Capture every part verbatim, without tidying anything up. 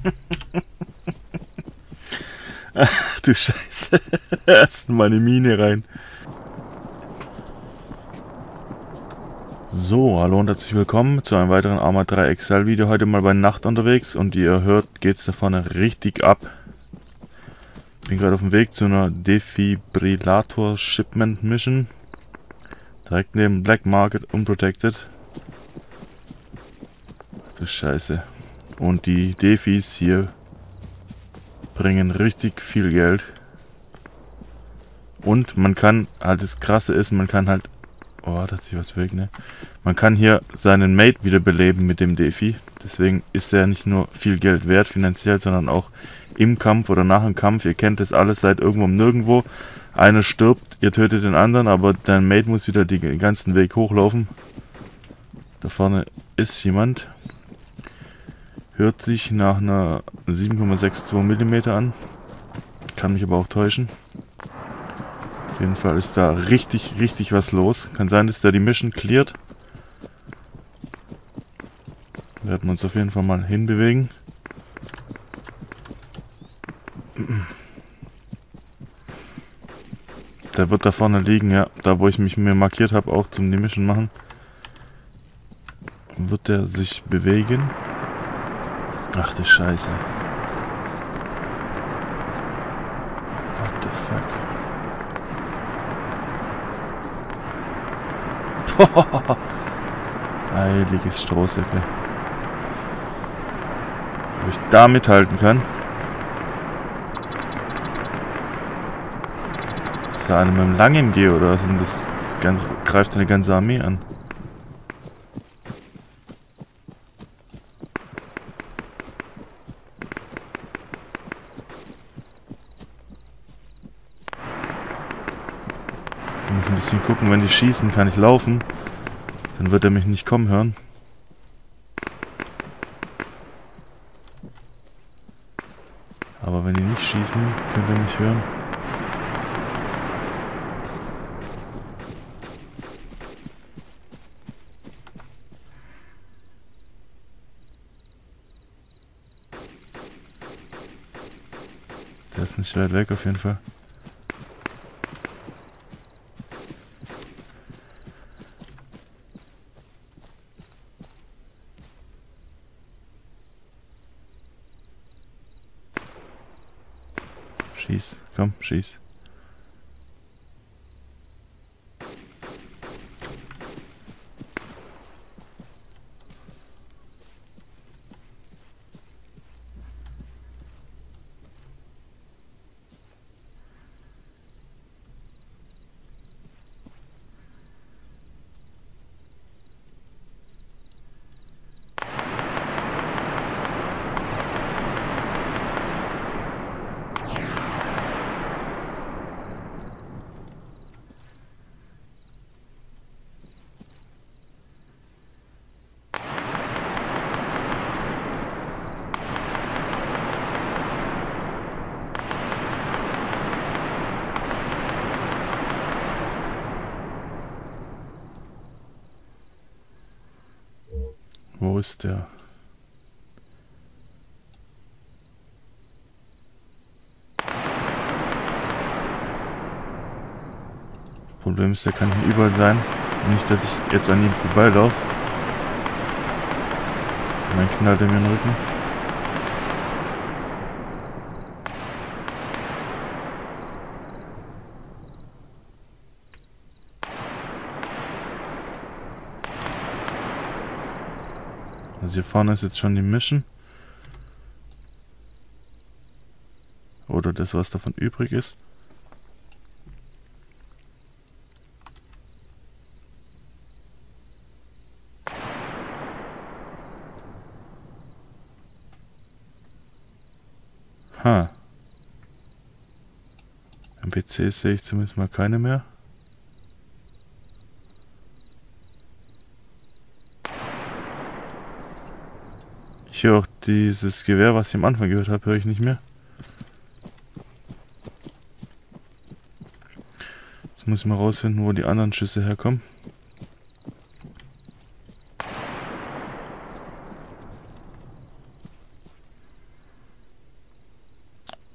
Ach du Scheiße. Erst mal eine Mine rein. So, hallo und herzlich willkommen zu einem weiteren Arma drei Excel Video. Heute mal bei Nacht unterwegs und wie ihr hört, geht es da vorne richtig ab. Bin gerade auf dem Weg zu einer Defibrillator Shipment Mission. Direkt neben Black Market Unprotected. Ach du Scheiße. Und die Defis hier bringen richtig viel Geld. Und man kann, halt das Krasse ist, man kann halt, oh, da hat sich was weg, ne? Man kann hier seinen Mate wiederbeleben mit dem Defi. Deswegen ist er nicht nur viel Geld wert finanziell, sondern auch im Kampf oder nach dem Kampf. Ihr kennt das alles, seid irgendwo nirgendwo. Einer stirbt, ihr tötet den anderen, aber dein Mate muss wieder den ganzen Weg hochlaufen. Da vorne ist jemand. Hört sich nach einer sieben Komma zweiundsechzig Millimeter an. Kann mich aber auch täuschen. Auf jeden Fall ist da richtig, richtig was los. Kann sein, dass der die Mission cleart. Werden wir uns auf jeden Fall mal hinbewegen. Der wird da vorne liegen, ja. Da, wo ich mich mir markiert habe, auch zum die Mission machen. Wird der sich bewegen? Ach du Scheiße. What the fuck? Boah. Heiliges Strohsäckle. Ob ich da mithalten kann? Ist da einer mit einem langen M G oder sind das, das greift eine ganze Armee an? Ich muss ein bisschen gucken, wenn die schießen, kann ich laufen. Dann wird er mich nicht kommen hören. Aber wenn die nicht schießen, könnte er mich hören. Der ist nicht weit weg auf jeden Fall. Schieß, komm, schieß. Wo ist der? Problem ist, der kann hier überall sein. Nicht, dass ich jetzt an ihm vorbeilaufe. Und dann knallt er mir in den Rücken. Also hier vorne ist jetzt schon die Mission. Oder das, was davon übrig ist. Ha. Am P C sehe ich zumindest mal keine mehr. Ich höre auch dieses Gewehr, was ich am Anfang gehört habe, höre ich nicht mehr. Jetzt muss ich mal rausfinden, wo die anderen Schüsse herkommen.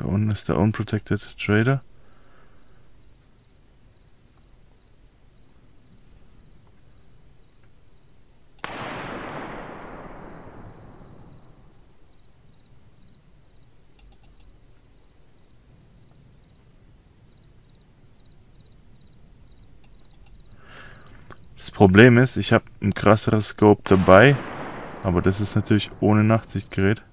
Da unten ist der Unprotected Trader. Das Problem ist, ich habe ein krasseres Scope dabei, aber das ist natürlich ohne Nachtsichtgerät.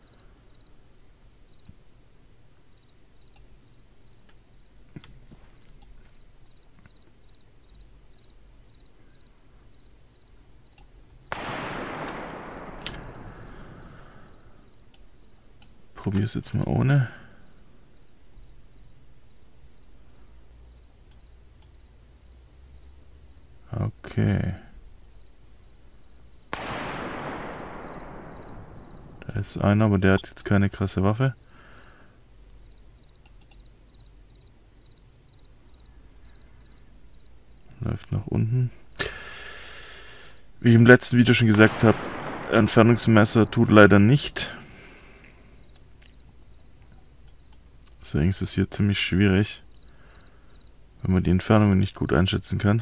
Probiere es jetzt mal ohne. Okay. Da ist einer, aber der hat jetzt keine krasse Waffe. Läuft nach unten. Wie ich im letzten Video schon gesagt habe, Entfernungsmesser tut leider nicht. Deswegen ist es hier ziemlich schwierig, wenn man die Entfernungen nicht gut einschätzen kann.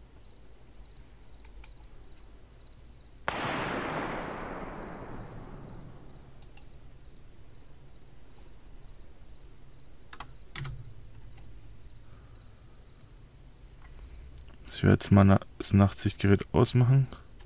Ich werde jetzt mal das Nachtsichtgerät ausmachen.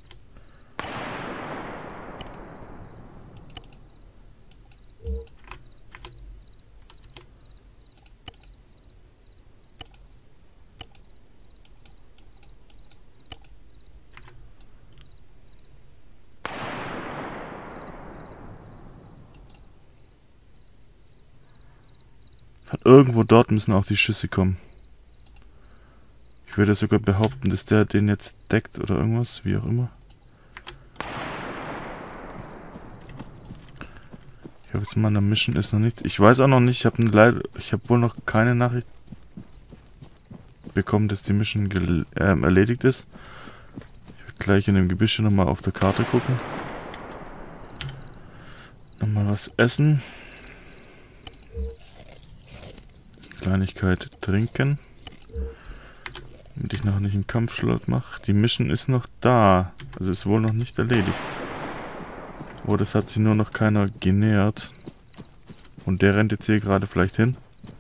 Von irgendwo dort müssen auch die Schüsse kommen. Ich würde sogar behaupten, dass der den jetzt deckt oder irgendwas, wie auch immer. Ich habe jetzt mal eine Mission, ist noch nichts. Ich weiß auch noch nicht, ich habe leider, ich habe wohl noch keine Nachricht bekommen, dass die Mission äh, erledigt ist. Ich werde gleich in dem Gebüsch nochmal auf der Karte gucken. Nochmal was essen. Kleinigkeit trinken. Damit ich noch nicht einen Kampfschlot mache. Die Mission ist noch da. Also ist wohl noch nicht erledigt. Oh, das hat sich nur noch keiner genähert. Und der rennt jetzt hier gerade vielleicht hin.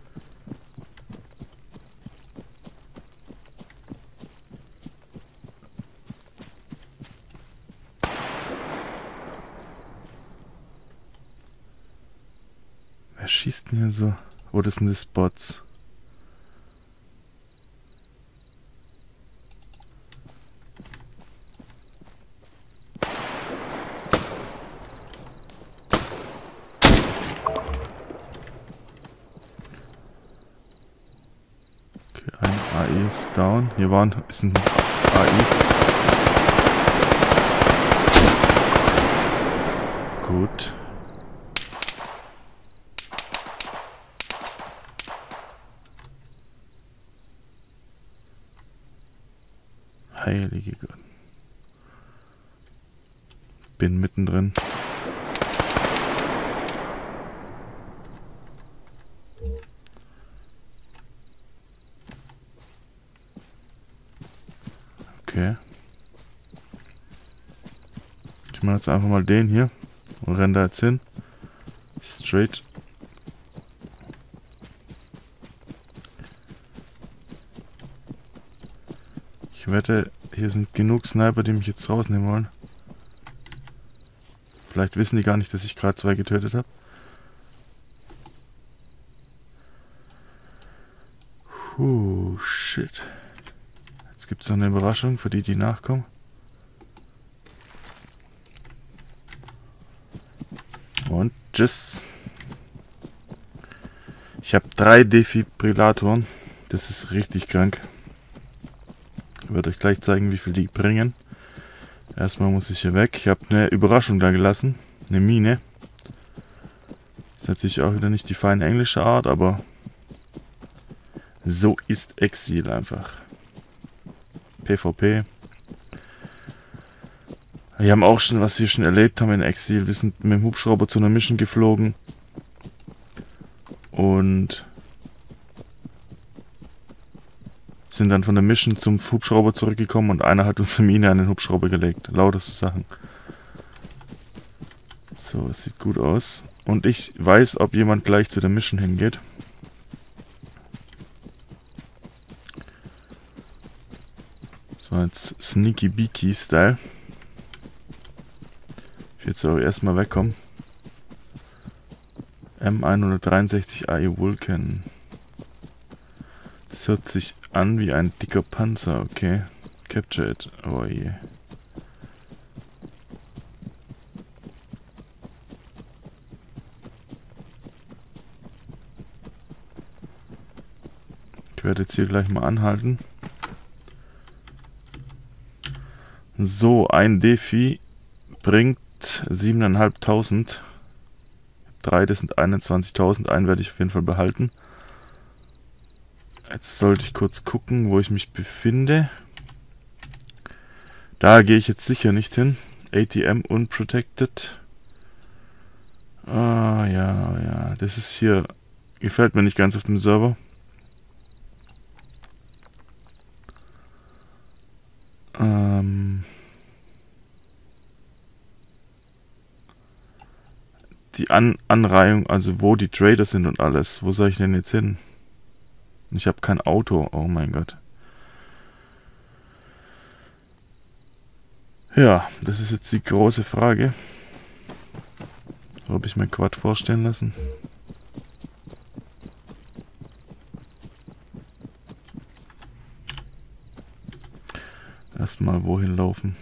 Wer schießt denn hier so? Oh, das sind die Spots. A I ist down. Hier waren ist ein A Is. Gut. Heilige Gott. Bin mittendrin. Okay. Ich mache jetzt einfach mal den hier und renne da jetzt hin. Straight. Ich wette, hier sind genug Sniper, die mich jetzt rausnehmen wollen. Vielleicht wissen die gar nicht, dass ich gerade zwei getötet habe. Puh, shit. Jetzt gibt es noch eine Überraschung für die, die nachkommen. Und tschüss. Ich habe drei Defibrillatoren. Das ist richtig krank. Ich werde euch gleich zeigen, wie viel die bringen. Erstmal muss ich hier weg. Ich habe eine Überraschung da gelassen. Eine Mine. Ist natürlich auch wieder nicht die feine englische Art, aber so ist Exil einfach. PvP. Wir haben auch schon, was wir schon erlebt haben in Exil. Wir sind mit dem Hubschrauber zu einer Mission geflogen. Und sind dann von der Mission zum Hubschrauber zurückgekommen und einer hat unsere Mine an den Hubschrauber gelegt. Lauter so Sachen. So, es sieht gut aus. Und ich weiß, ob jemand gleich zu der Mission hingeht. Das war jetzt Sneaky Beaky Style. Ich will jetzt aber erstmal wegkommen. M hundertdreiundsechzig A E Vulcan. Das hört sich an wie ein dicker Panzer, okay. Capture it. Oh je. Ich werde jetzt hier gleich mal anhalten. So, ein Defi bringt siebentausendfünfhundert. drei, das sind einundzwanzigtausend. Einen werde ich auf jeden Fall behalten. Jetzt sollte ich kurz gucken, wo ich mich befinde. Da gehe ich jetzt sicher nicht hin. A T M unprotected. Ah, ja, ja. Das ist hier... Gefällt mir nicht ganz auf dem Server. Ähm... Die An Anreihung, also wo die Trader sind und alles. Wo soll ich denn jetzt hin? Ich habe kein Auto. Oh mein Gott. Ja, das ist jetzt die große Frage. Wo habe ich mein Quad vorstellen lassen? Erstmal wohin laufen?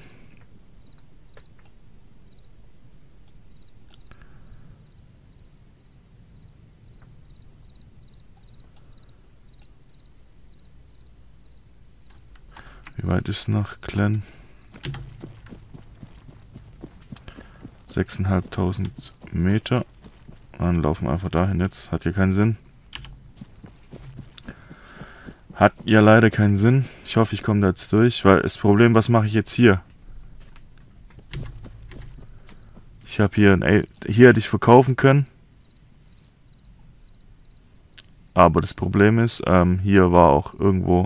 Wie weit ist nach Glen? sechstausendfünfhundert Meter. Dann laufen wir einfach dahin jetzt. Hat ja keinen Sinn. Hat ja leider keinen Sinn. Ich hoffe, ich komme da jetzt durch, weil das Problem, was mache ich jetzt hier? Ich habe hier, ey, hier hätte ich verkaufen können. Aber das Problem ist, ähm, hier war auch irgendwo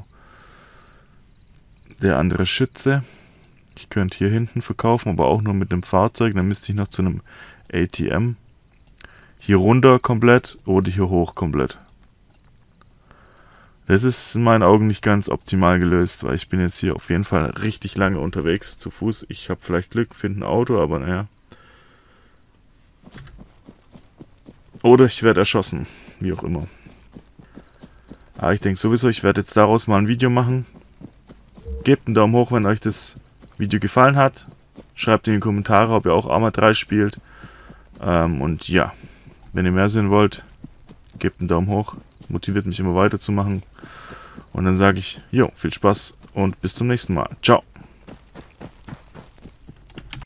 der andere Schütze. Ich könnte hier hinten verkaufen, aber auch nur mit einem Fahrzeug. Dann müsste ich noch zu einem A T M. Hier runter komplett oder hier hoch komplett. Das ist in meinen Augen nicht ganz optimal gelöst, weil ich bin jetzt hier auf jeden Fall richtig lange unterwegs zu Fuß. Ich habe vielleicht Glück, finde ein Auto, aber naja. Oder ich werde erschossen, wie auch immer. Aber ich denke sowieso, ich werde jetzt daraus mal ein Video machen. Gebt einen Daumen hoch, wenn euch das Video gefallen hat. Schreibt in die Kommentare, ob ihr auch Arma drei spielt. Ähm, und ja, wenn ihr mehr sehen wollt, gebt einen Daumen hoch. Motiviert mich immer weiterzumachen. Und dann sage ich, jo, viel Spaß und bis zum nächsten Mal. Ciao.